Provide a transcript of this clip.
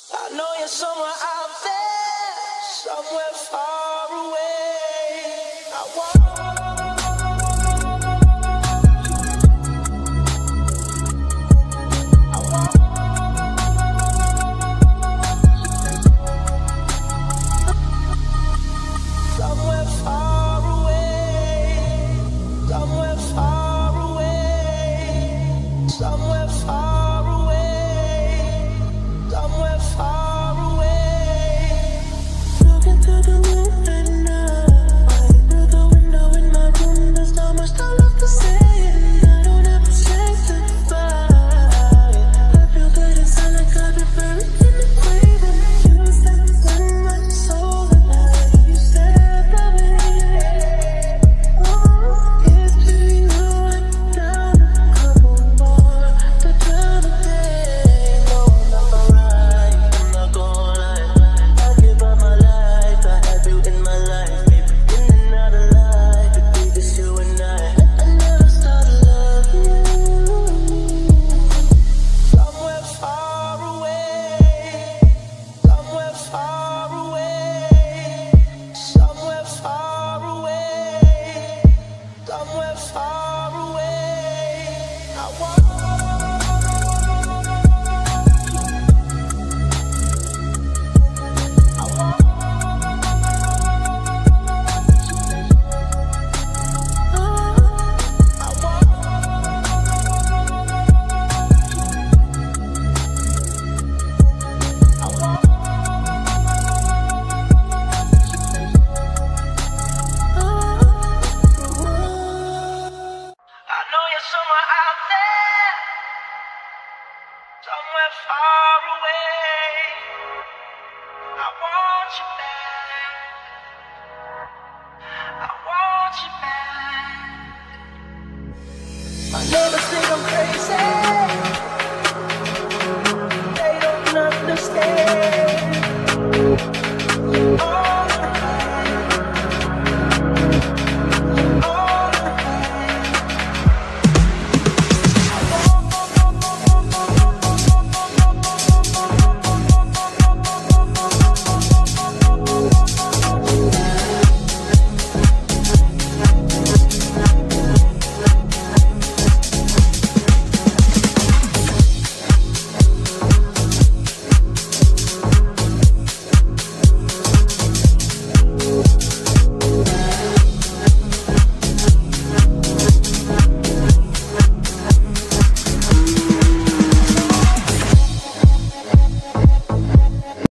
I know you're somewhere out there, somewhere far away. I want somewhere far away, somewhere far away, somewhere far away, somewhere far away. Looking through the room right now, through the window in my room, there's not much I love to say, and I don't have to say goodbye. I feel good inside like I've been buried in the grave, and you said send my soul alive. You said that it's between you and down a couple more to drown the day. No, I'm not alright, I'm not gonna lie. I give up my life, I have you in my life. Maybe in and out of life, it be just you and I never started loving you. Somewhere far away, somewhere far away, somewhere far away, somewhere far away. I want I know you're somewhere out there, somewhere far away. I want you back. I want you back. My neighbors think I'm crazy. They don't understand.